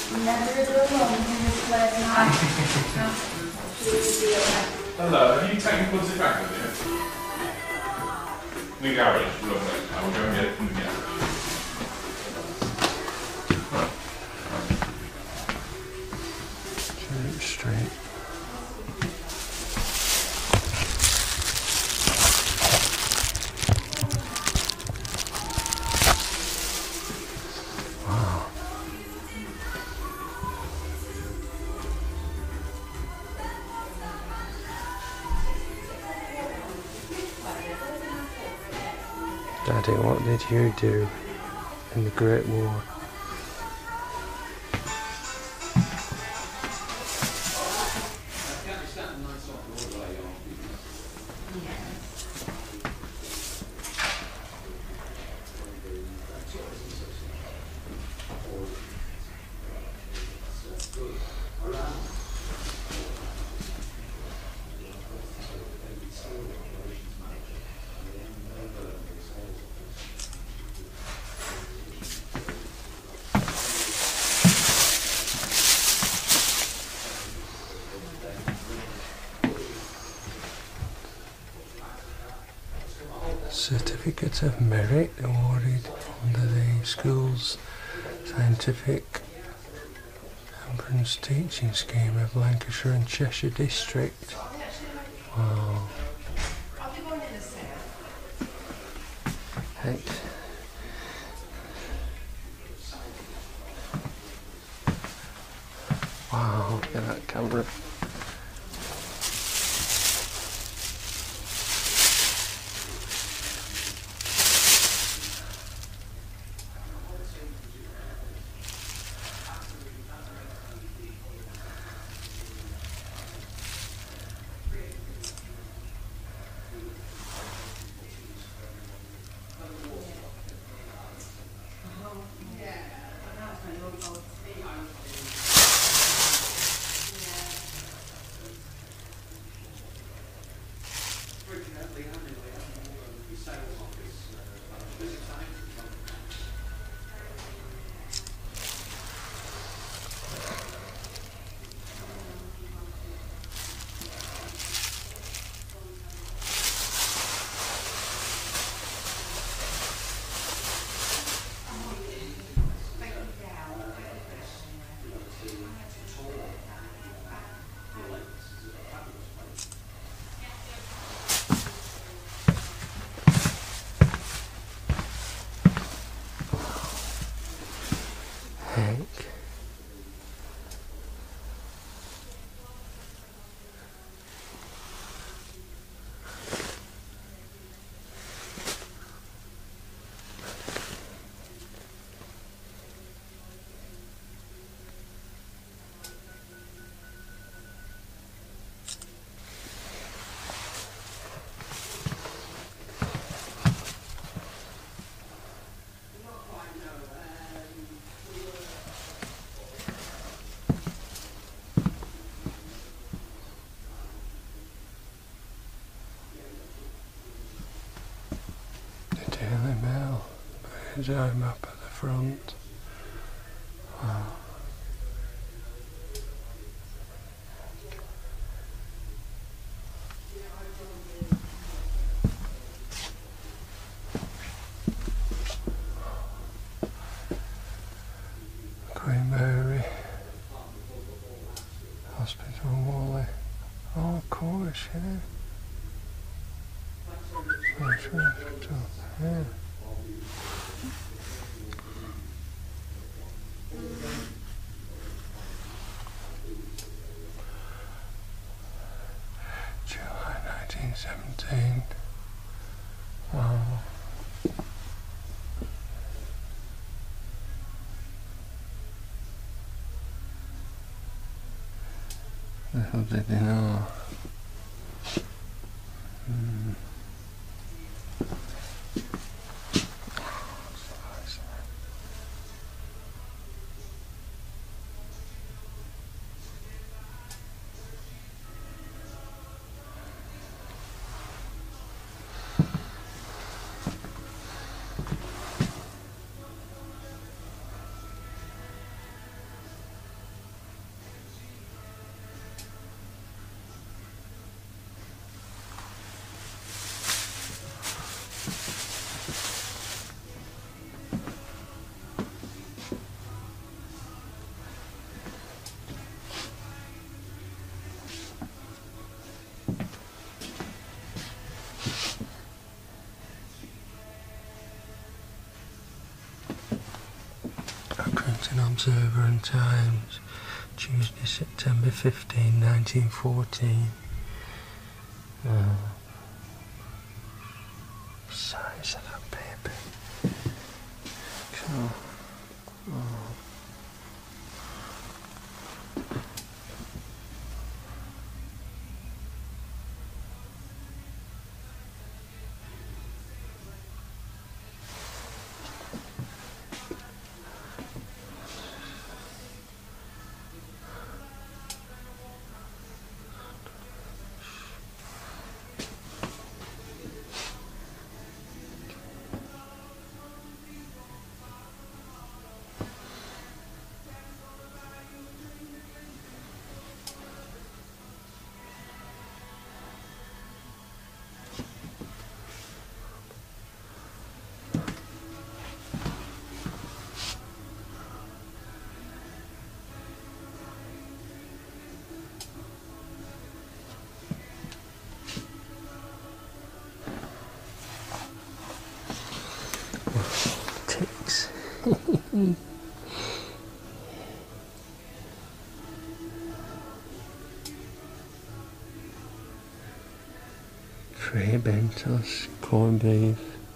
Never alone in this place now. Hello, have you taken Pudsey back with you? In the garage, lovely. I will go and get it from the garage. Straight. Wow. Daddy, what did you do in the Great War? Certificate of Merit awarded under the school's Scientific Temperance Teaching Scheme of Lancashire and Cheshire District. Wow. Heck. Wow, look at that camera. Heck. Daily Mail, bird's eye map at the front. Wow. Queen Mary Hospital, Wally. Oh, of course, yeah. Oh, sure. Yeah. July 1917. Wow. Little did they know. Observer and Times, Tuesday, September 15, 1914. Size of that paper. So, ticks. Free bentos, corned beef.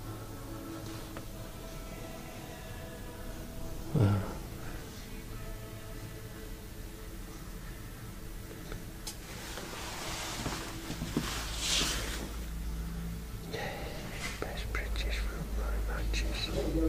Wow. Best British football matches.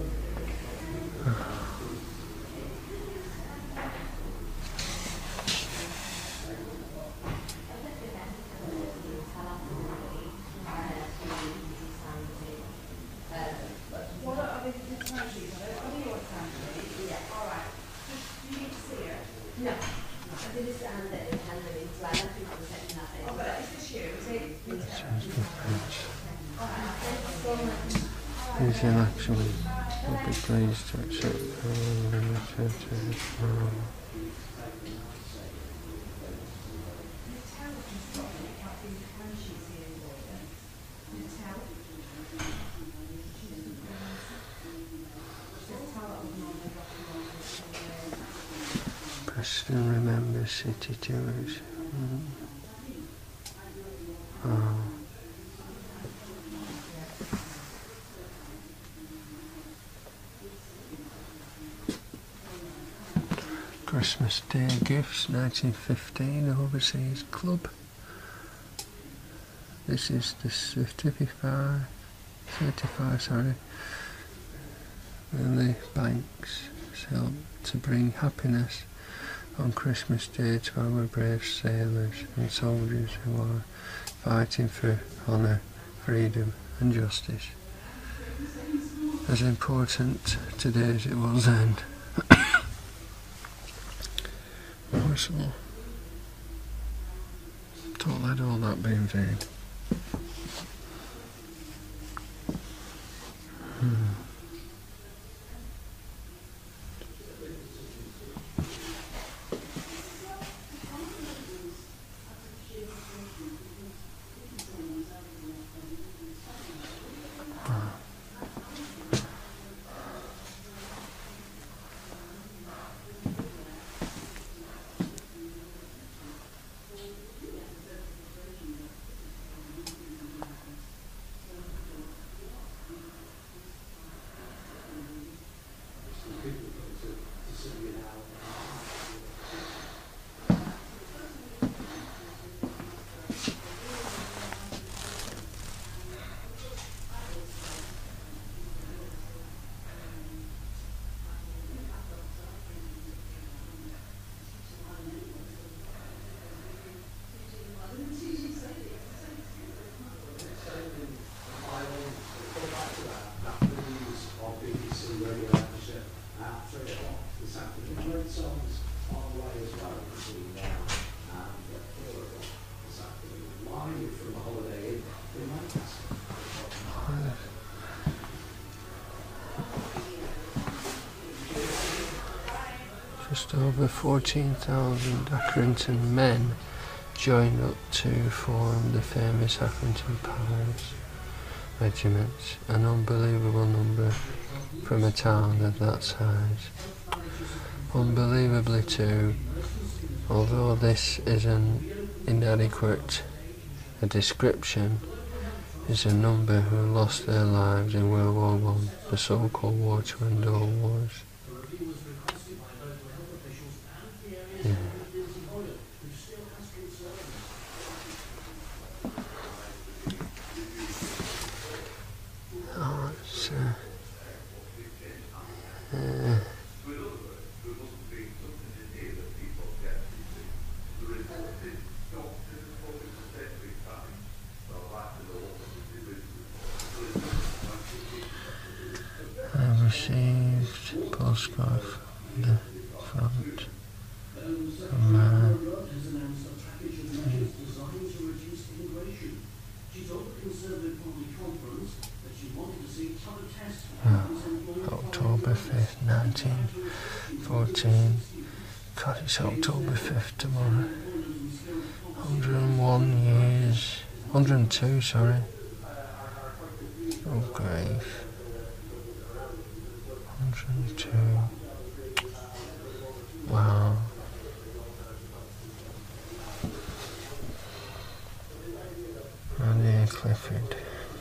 These elections will be pleased to accept Preston remembers city tours. Oh. Christmas Day Gifts, 1915, Overseas Club. This is the 35, sorry. And the banks help to bring happiness on Christmas Day to our brave sailors and soldiers who are fighting for honour, freedom and justice. As important today as it was then. So, don't let all that be in vain. Just over 14,000 Accrington men joined up to form the famous Accrington Pirates. regiments, an unbelievable number from a town of that size. Unbelievably too, although this is an inadequate a description, is a number who lost their lives in World War One, the so-called War to End All Wars. Yeah. Oh, it's, I've received a postcard from the front from October 5th, 1914. God, it's October 5th tomorrow. 101 years. 102, sorry. Oh, grave. 102. Wow. Randy Clifford.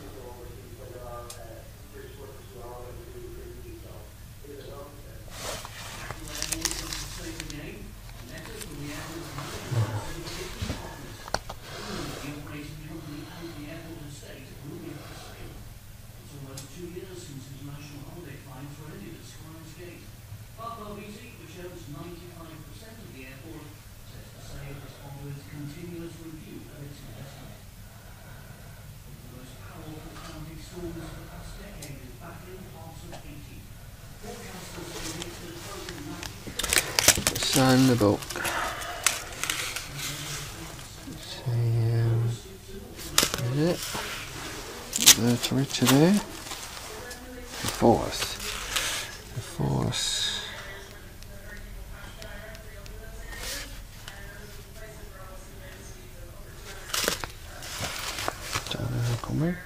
Sign the book. Is it? Literally today? The 4th. The 4th. Don't know how coming.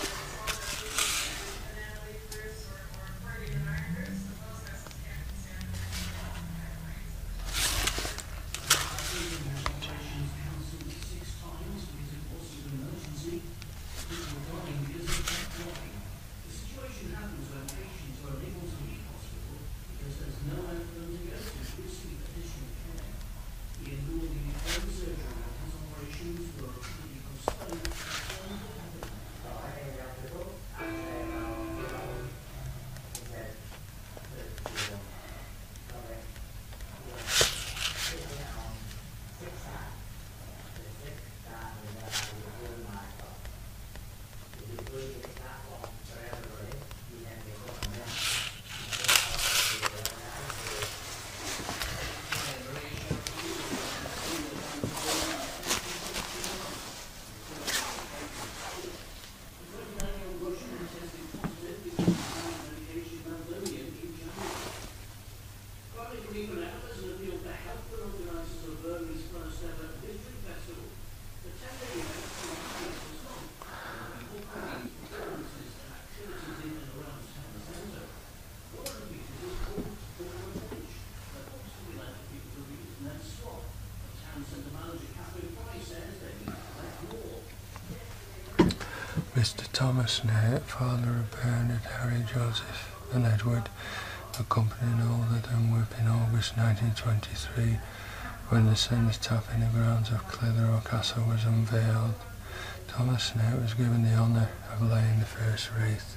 Mr. Thomas Nate, father of Bernard, Harry, Joseph and Edward, accompanied all of them were in August 1923 when the cenotaph in the grounds of Clitheroe Castle was unveiled. Thomas Nate was given the honour of laying the first wreath.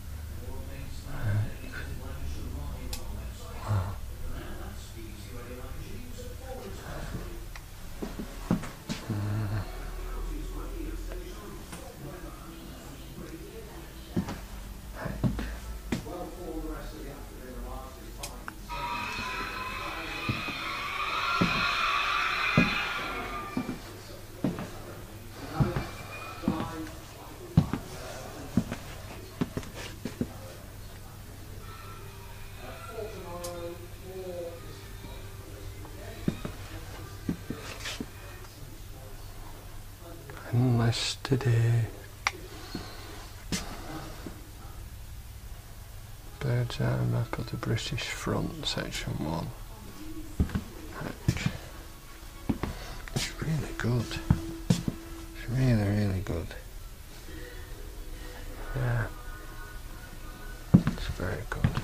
Wow. Unless today bird's eye map of the British front, section 1. It's really good. It's really, really good. Yeah. It's very good.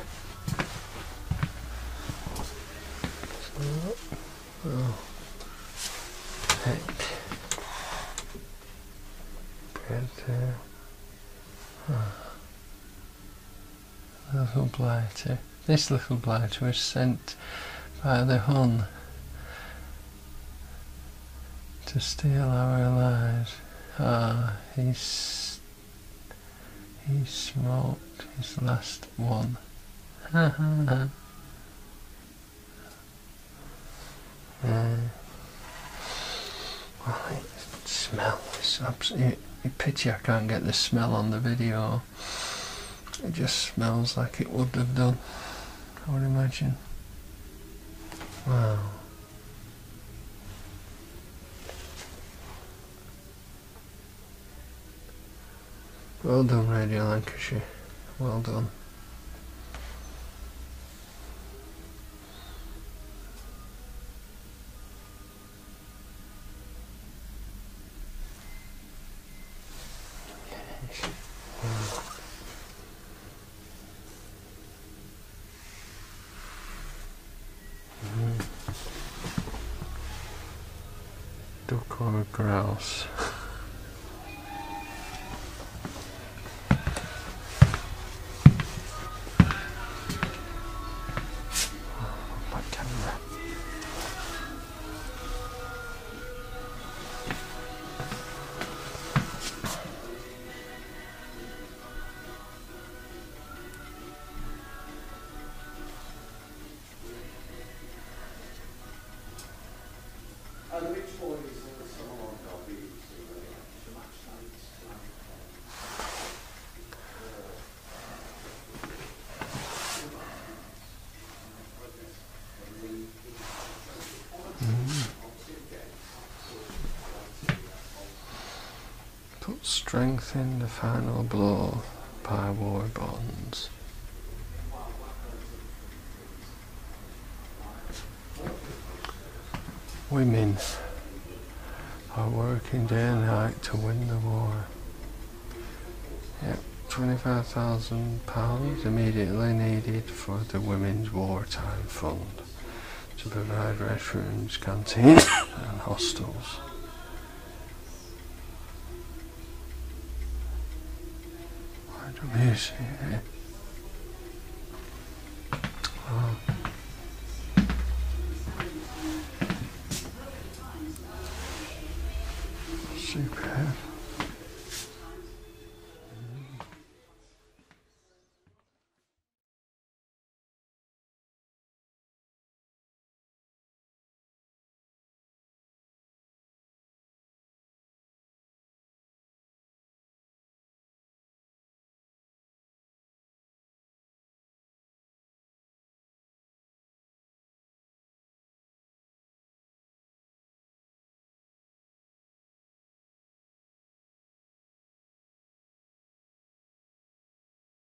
So, oh. Heck. Good there. Little blighter. This little blighter was sent by the Hun to steal our lives. He smoked his last one. Ha ha ha. Well, it smells. It's absolutely pity I can't get the smell on the video. It just smells like it would have done, I would imagine. Wow. Well done, Radio Lancashire. Well done. Duck or a grouse? My camera. Put strength in the final blow by war bonds. Women are working day and night to win the war. Yep, £25,000 immediately needed for the Women's Wartime Fund to provide restrooms, canteens and hostels. WC. Oh.